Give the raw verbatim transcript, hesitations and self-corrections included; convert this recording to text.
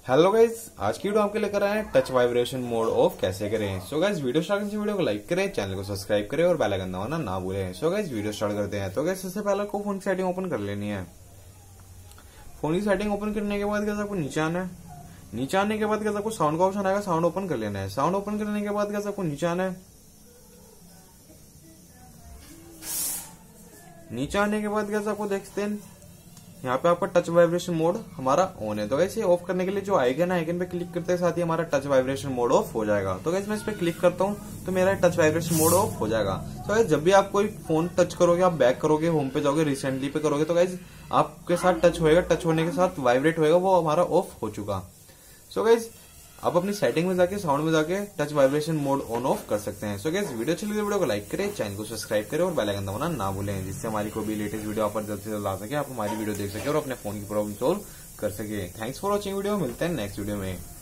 Hello guys, आज की video आपके लेकर आए हैं टच वाइब्रेशन मोड ऑफ कैसे करें। सो गाइज वीडियो स्टार्ट करने से वीडियो को लाइक करें, चैनल को सब्सक्राइब करें और बेल आइकन दबाना ना भूलें। सो गाइज वीडियो स्टार्ट करते हैं। तो गाइज सबसे पहले आपको फोन की सेटिंग ओपन कर लेनी है। फोन की सेटिंग ओपन करने के बाद आपको नीचे आना है। नीचे आने के बाद आपको साउंड का ऑप्शन आएगा, साउंड ओपन कर लेना है। साउंड ओपन करने के बाद आपको नीचे आना है। नीचे आने के बाद आपको देखते हैं यहाँ पे आपका टच वाइब्रेशन मोड हमारा ऑन है। तो गाइस ये ऑफ करने के लिए जो आइकन है, आइकन पे क्लिक करते साथ ही हमारा टच वाइब्रेशन मोड ऑफ हो जाएगा। तो गाइस मैं इस पे क्लिक करता हूँ तो मेरा टच वाइब्रेशन मोड ऑफ हो जाएगा। तो गाइस जब भी आप कोई फोन टच करोगे, आप बैक करोगे, होम पे जाओगे, रिसेंटली पे करोगे, तो गाइस आपके साथ टच होएगा। टच होने के साथ वाइब्रेट होएगा, वो हमारा ऑफ हो चुका। सो गाइस आप अपनी सेटिंग में जाके, साउंड में जाके touch vibration mode on off कर सकते हैं। सो गाइस वीडियो अच्छी लगी तो वीडियो को लाइक करें, चैनल को सब्सक्राइब करें और बेल आइकन दबाना ना भूलें, जिससे हमारी कोई भी लेटेस्ट वीडियो आप जल्द से जल्द आ सके, आप हमारी वीडियो देख सके और अपने फोन की प्रॉब्लम सोल्व कर सके। थैंक्स फॉर वॉचिंग वीडियो, मिलते हैं नेक्स्ट वीडियो में।